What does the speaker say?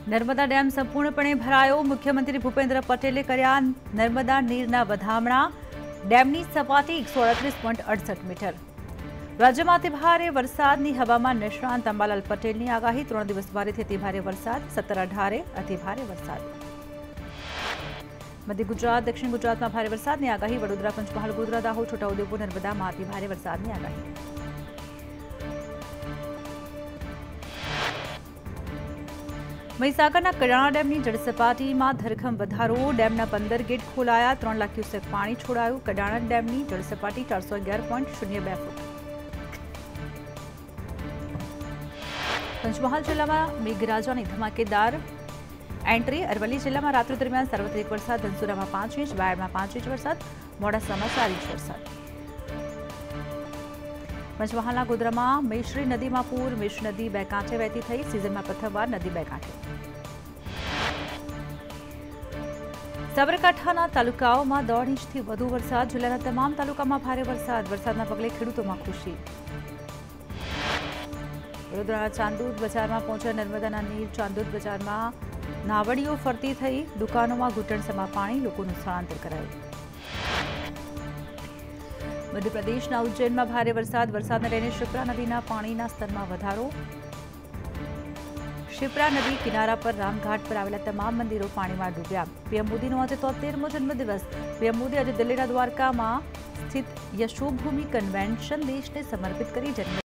Narmada dam संपूर्णपणे भरायो। मुख्यमंत्री भूपेन्द्र पटेले कर्या नर्मदा नीरना વધામણા। डेमनी सपाटी 138.68 मीटर। राज्य में भारे वरसादनी हवामान निष्णांत अंबालाल पटेलनी आगाही। 3 दिवस भारेथी अति भारे वरसाद। 17-18 अति भारे वरसाद। मध्य गुजरात दक्षिण गुजरात में भारे वरसादनी आगाही। वडोदरा पंचमहाल गोधरा दाहोद छोटाउदेपुर नर्मदा में अति भारे वरसादनी आगाही। મહીસાગરના કડાણા ડેમની જળસપાટીમાં ધરખમ વધારો। ડેમના 15 ગેટ ખોલાયા। 3 લાખ ક્યુસેક પાણી છોડાયું। કડાણા ડેમની જળસપાટી 411.02 ફૂટ। પંચમહાલ જિલ્લામાં મેઘરાજાની ધમાકેદાર એન્ટ્રી। અરવલ્લી જિલ્લામાં રાત્रि દરમિયાન સાર્વત્રિક વરસાદ। ધનસુરામાં 5 ઇંચ, બાયડમાં 5 ઇંચ વરસાદ, મોડાસામાં 4 ઇંચ વરસાદ। पंचमहालना गोधरामां मेश्री नदी में पूर। मेश्री नदी बे कांठे वहेती थई। सीजन में प्रथमवार नदी बे कांठे। साबरकांठाना तालुकाओमां 1.5 इंचथी वधु वरसाद। जिल्लाना तमाम तालुकामां भारे वरसाद। वरसादना पगले खेडूतोमां खुशी। वडोदराना चांदोद बजारमां पहोंच्या नर्मदाना नीर। चांदोद बजारमां नावड़ीओ फरती थई। दुकानोमां घूंटणसमा पाणी। लोकोनुं स्थळांतर करायुं। मध्य प्रदेश उज्जैन में भारे वरसाद। वरसादने लईने शिप्रा नदीना पाणीना स्तरमां वधारो। शिप्रा नदी किनारा पर रामघाट पर आवेला तमाम मंदिरों पाणीमां डूब्या। पीएम मोदीनो आज 73मो जन्मदिवस। पीएम मोदी आज दिल्लीना द्वारकामां स्थित यशोभूमि कन्वेन्शन देशने समर्पित करी जन्मदिन